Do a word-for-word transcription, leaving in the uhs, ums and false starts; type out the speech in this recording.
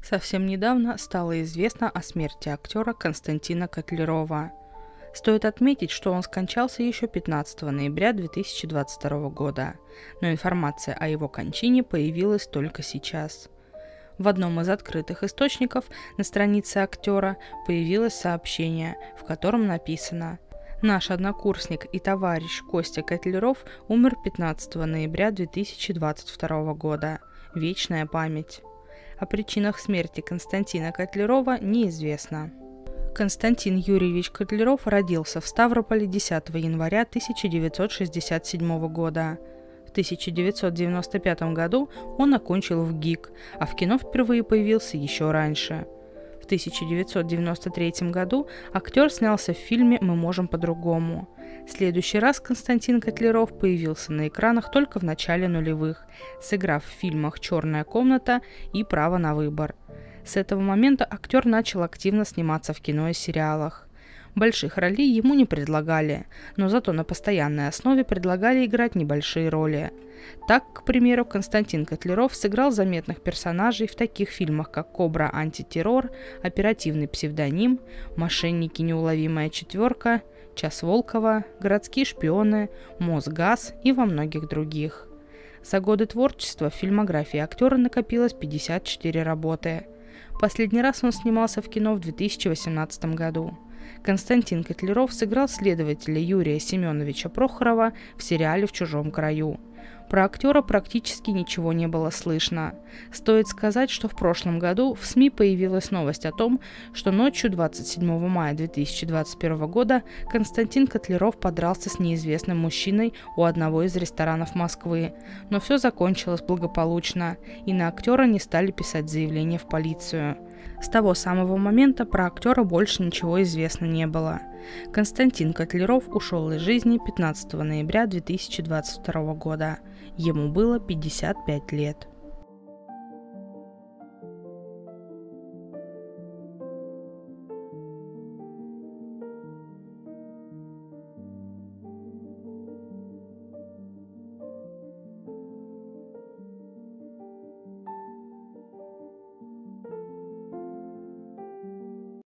Совсем недавно стало известно о смерти актера Константина Котлярова. Стоит отметить, что он скончался еще пятнадцатого ноября две тысячи двадцать второго года, но информация о его кончине появилась только сейчас. В одном из открытых источников на странице актера появилось сообщение, в котором написано: «Наш однокурсник и товарищ Костя Котляров умер пятнадцатого ноября две тысячи двадцать второго года. Вечная память». О причинах смерти Константина Котлярова неизвестно. Константин Юрьевич Котляров родился в Ставрополе десятого января тысяча девятьсот шестьдесят седьмого года. В тысяча девятьсот девяносто пятом году он окончил ВГИК, а в кино впервые появился еще раньше. В тысяча девятьсот девяносто третьем году актер снялся в фильме «Мы можем по-другому». В следующий раз Константин Котляров появился на экранах только в начале нулевых, сыграв в фильмах «Черная комната» и «Право на выбор». С этого момента актер начал активно сниматься в кино и сериалах. Больших ролей ему не предлагали, но зато на постоянной основе предлагали играть небольшие роли. Так, к примеру, Константин Котляров сыграл заметных персонажей в таких фильмах, как «Кобра. Антитеррор», «Оперативный псевдоним», «Мошенники. Неуловимая четверка», «Час Волкова», «Городские шпионы», «Мосгаз» и во многих других. За годы творчества в фильмографии актера накопилось пятьдесят четыре работы. Последний раз он снимался в кино в две тысячи восемнадцатом году. Константин Котляров сыграл следователя Юрия Семеновича Прохорова в сериале «В чужом краю». Про актера практически ничего не было слышно. Стоит сказать, что в прошлом году в СМИ появилась новость о том, что ночью двадцать седьмого мая две тысячи двадцать первого года Константин Котляров подрался с неизвестным мужчиной у одного из ресторанов Москвы. Но все закончилось благополучно, и на актера не стали писать заявление в полицию. С того самого момента про актера больше ничего известно не было. Константин Котляров ушел из жизни пятнадцатого ноября две тысячи двадцать второго года. Ему было пятьдесят пять лет.